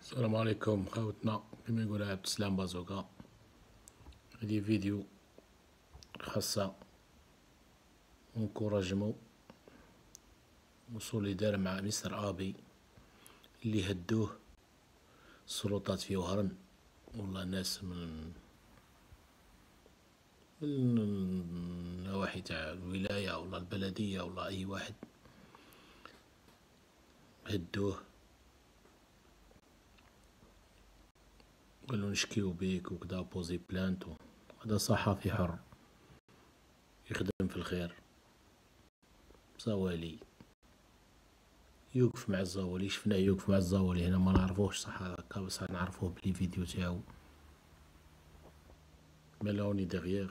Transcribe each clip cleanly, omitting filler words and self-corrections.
السلام عليكم خوتنا، كما يقول عبد السلام بازوكا. هادي فيديو خاصة نكوراجمو وسوليدار مع مستر ابي اللي هدوه السلطات في وهران، والله ناس من النواحي تاع الولاية ولا البلدية ولا اي واحد هدوه، قالوا نشكيو بيك وكدا بوزي بلانت. هذا صحفي حر يخدم في الخير، زوالي يوقف مع الزوالي. شفناه يوقف مع الزوالي هنا، ما نعرفوش صح هكا، بس نعرفوه بلي فيديو تاعو ملوني دغيغ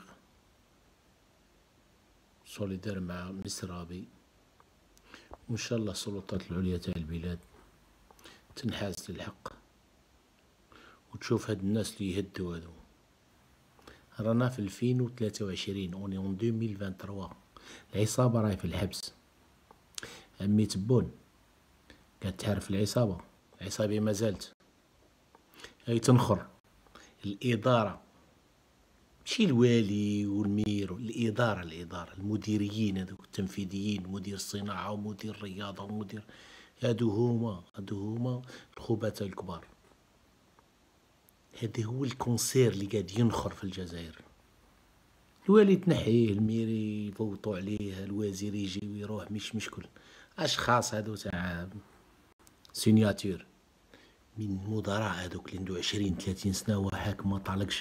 سوليدار مع مستر ابي. وان شاء الله السلطات العليا تاع البلاد تنحاز للحق وتشوف هاد الناس اللي يهدوا هادو. رانا في 2023 اوني اون 2023، العصابة راهي في الحبس. عمي تبون قاعد تعرف العصابة ما زالت هاي تنخر. الإدارة ماشي الوالي والمير، الإدارة المديريين هذوك التنفيذيين، مدير الصناعة ومدير الرياضة ومدير، هادو هما الخبثاء الكبار. هذا هو الكونسير اللي قاعد ينخر في الجزائر. الوالي تنحيه، المير يفوتوا عليه، الوزير يجي ويروح، مش مشكل. اشخاص هادو تاع سينياتور من مدراء هادوك اللي عنده 20-30 سنة وحاكم ما طالقش،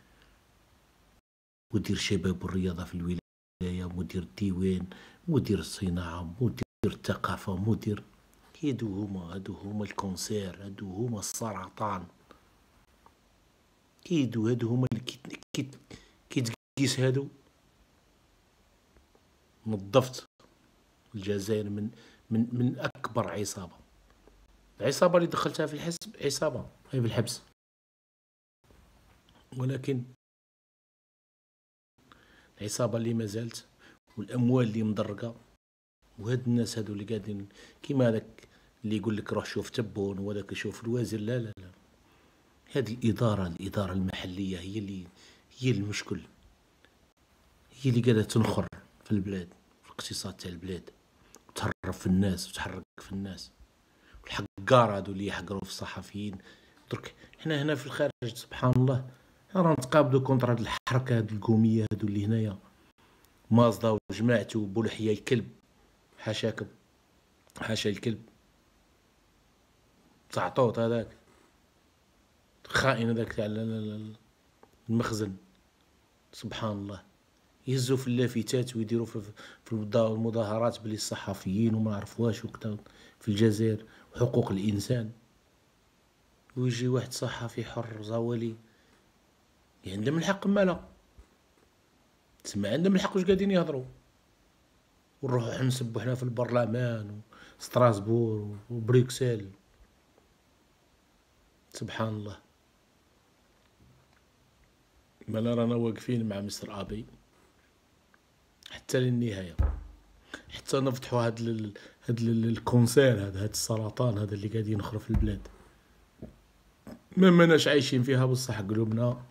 مدير الشباب والرياضة في الولاية، مدير الديوان، مدير الصناعة، مدير الثقافة، مدير. هادو هما الكونسير، هادو هما السرطان. هادو هما اللي كي تقيس هادو. نظفت الجزائر من أكبر عصابة. العصابة اللي دخلتها في الحزب عصابة هي في الحبس، ولكن العصابة اللي ما زالت والأموال اللي مدرقة. وهاد الناس هادو اللي قاعدين كيما هذاك اللي يقول لك روح شوف تبون وهذاك يشوف الوزير، لا. هذه الإدارة المحلية هي المشكل، هي اللي قاعدة تنخر في البلاد، في الاقتصاد تاع البلاد، وتهرب في الناس وتحرك في الناس. والحقار هادو اللي يحقروا في الصحفيين. درك حنا هنا في الخارج سبحان الله رانا نتقابلوا كونتر هاد الحركة هاد القومية هادو اللي هنايا، مازدا وجماعته بولحية الكلب، حاشاكم حاشا الكلب، تعطوط هذاك خائن هذاك تاع المخزن. سبحان الله يهزوا في اللافتات ويديروا في المظاهرات بلي الصحفيين وما عرفواش وكذا في الجزائر وحقوق الانسان. ويجي واحد صحفي حر زوالي عندهم الحق مالا، تسمع عندهم الحق واش قاعدين يهضروا، ونروحو نسبو حنا في البرلمان وستراسبور وبريكسل. سبحان الله. مالا رانا واقفين مع مستر ابي حتى للنهاية، حتى نفتحوا هاد الكونسير هاد السرطان هذا اللي قاعد ينخر في البلاد. ما ماناش عايشين فيها بصح قلوبنا